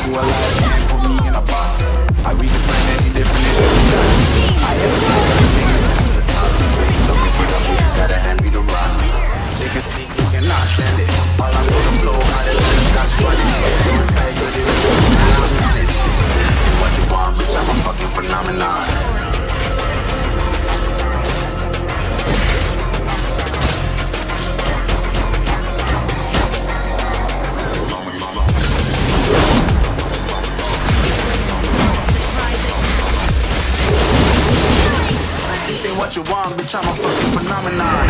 you alive, can't put me in a box. I redefine any different in every time. I am everything is to the top. So we put up, it's gotta hand me the rock. They can see you cannot stand it. All I'm gonna flow, how the left scotch running. Doing fast, but it is and I'm on it. See what you want, bitch, I'm a fucking phenomenon. Say what you want, bitch, I'm a fucking phenomenon.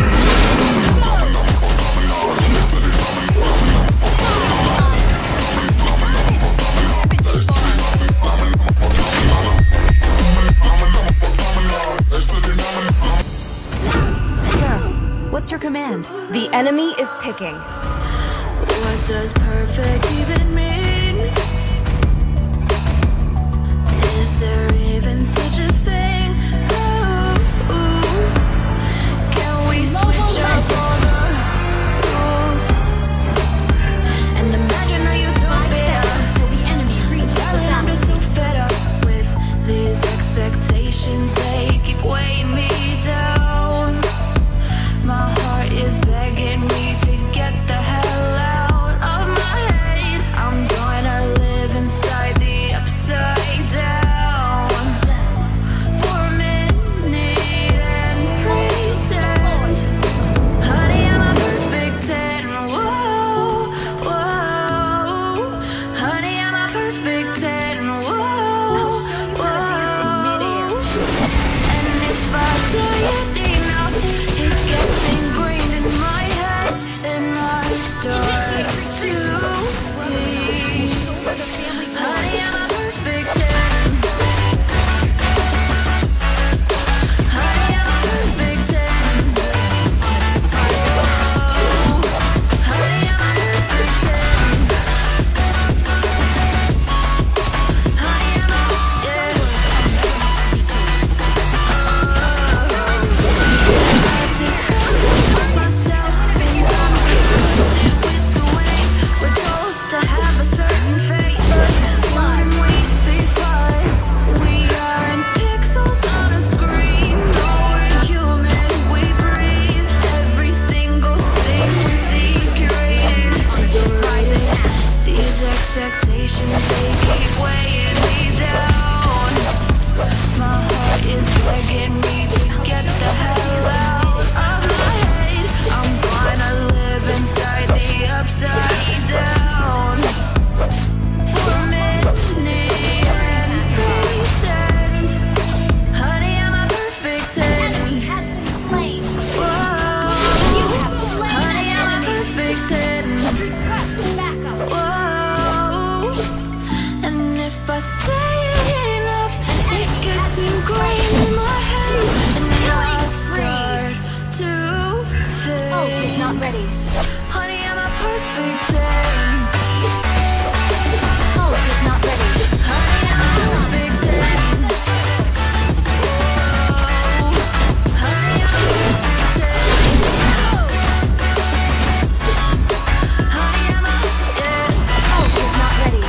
Sir, what's your command? The enemy is picking. What does perfect even mean? Is there even such a thing? Can we switch up all the rules and imagine a utopia? I'm just so fed up with these expectations. They keep weighing me down. My heart is begging me to get the hell out of my head. I'm gonna live inside the upside down for a minute and pretend. Honey, I'm a perfect 10. Whoa, whoa. Honey, I'm a perfect 10. Whoa, whoa. And if I say it enough, it gets ingrained in my head, and I start to see. Honey, I'm a perfect 10. Honey, I'm a perfect 10. Oh, honey, I'm a perfect 10. Honey, I'm a, yeah. I disgusted myself, and I'm disgusted with the way we're told to have a certain face. When we be flies, we aren't pixels on a screen. No, we're human, we breathe. Every single thing we see curated, underrated. These expectations, they keep weighing me down. My heart is begging me to get the hell out of my head. I'm gonna live inside the upside down for a minute and pretend. Honey, I'm a perfect 10. Whoa, honey, I'm a perfect 10. Whoa, and if I say it enough, it gets ingrained in my head, and I start to think. Oh, it's not ready. Honey, I'm a perfect 10. Oh, it's not ready. Honey, I'm a perfect 10. Whoa, honey, I'm a perfect 10. Honey, I'm a, yeah. Oh, it's not ready.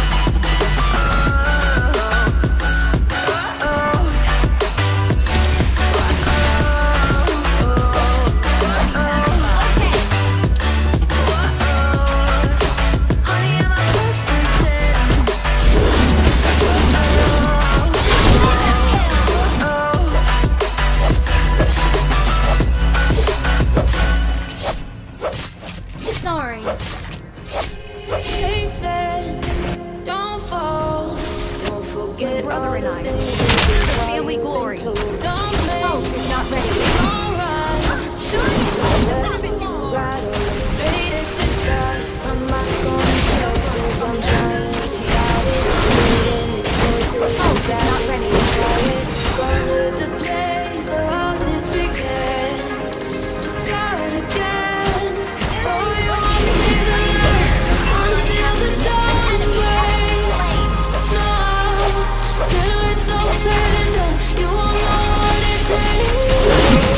Sorry. They said, don't fall, don't forget Brother all and the I. things The family glory. Don't play, Oh, it's not ready. don't run. Left to right or straight at the side. My mind's going slow 'cause I'm trying to fight it. Reading these voices Oh, it's inside not me, ready. quiet. Going to the place where all this began. Just start again. Oh, you want me to live until the dawn breaks. No, till it's all said and done, you won't know what it takes.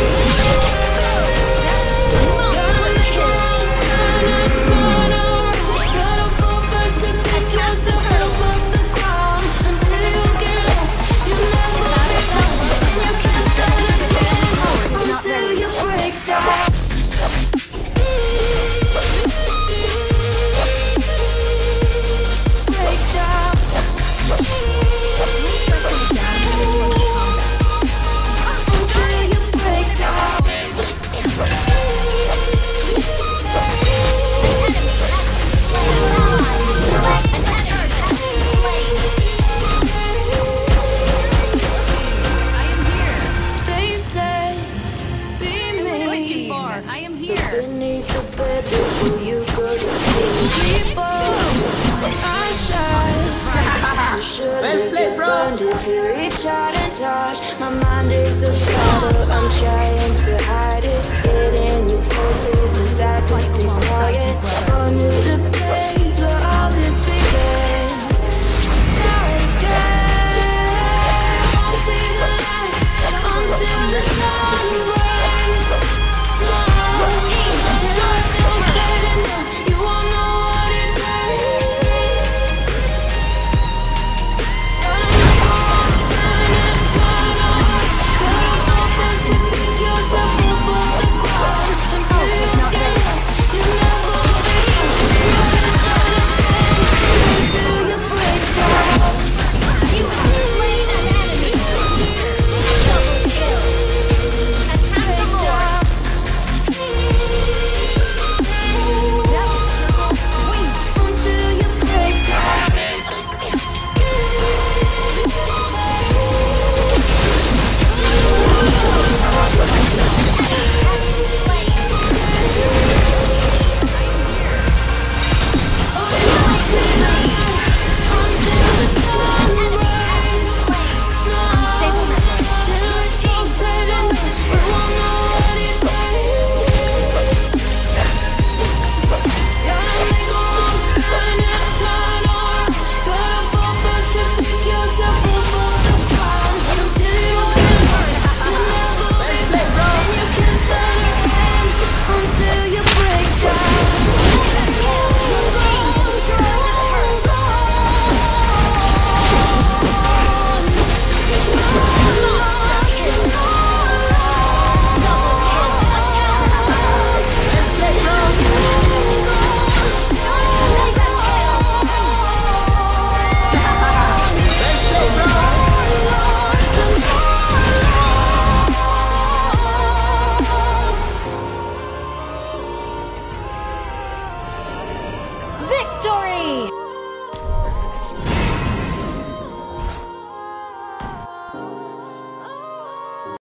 get burned if you reach out and touch. My mind is a battle, I'm trying to